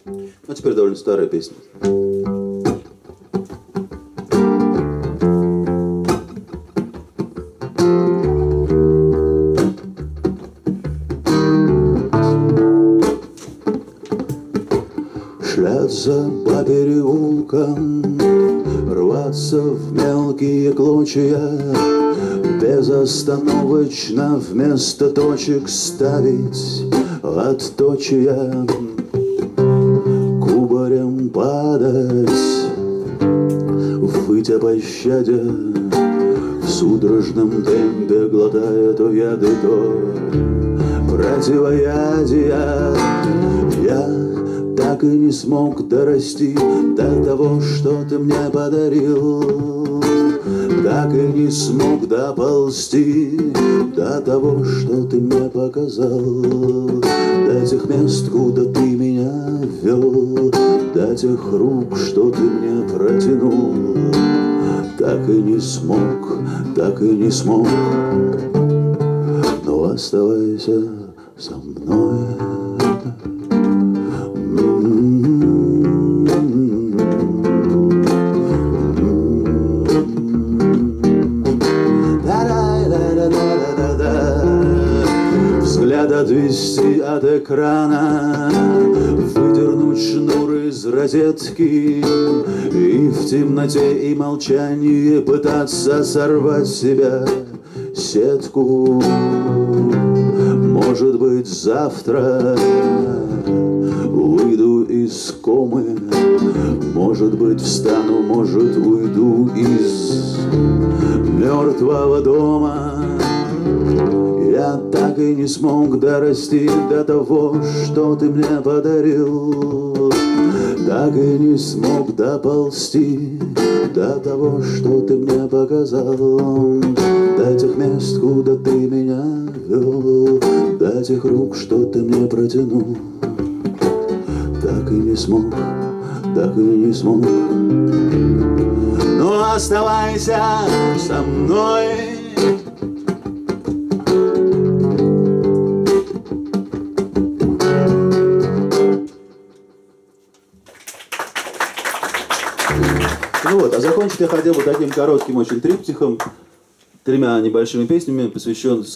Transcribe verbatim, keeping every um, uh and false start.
А теперь довольно старая песня. Шляться по переулкам, рваться в мелкие клочья, безостановочно вместо точек ставить отточия, кубарем падать, выть о пощаде, в судорожном темпе глотая то яды, то противоядия. Я так и не смог дорасти до того, что ты мне подарил, так и не смог доползти до того, что ты мне показал, до тех мест, куда ты меня вел, до тех рук, что ты мне протянул. Так и не смог, так и не смог, но оставайся со мной. Взгляд отвести от экрана, выдернуть шнур из розетки и в темноте и молчании пытаться сорвать с себя сетку. Может быть, завтра выйду из комы, может быть, встану, может, уйду из мертвого дома. Я так и не смог дорасти до того, что ты мне подарил, так и не смог доползти до того, что ты мне показал, до тех мест, куда ты меня вел, до тех рук, что ты мне протянул. Так и не смог, так и не смог, но оставайся со мной. Ну вот, а закончить я хотел бы таким коротким очень триптихом, тремя небольшими песнями, посвященными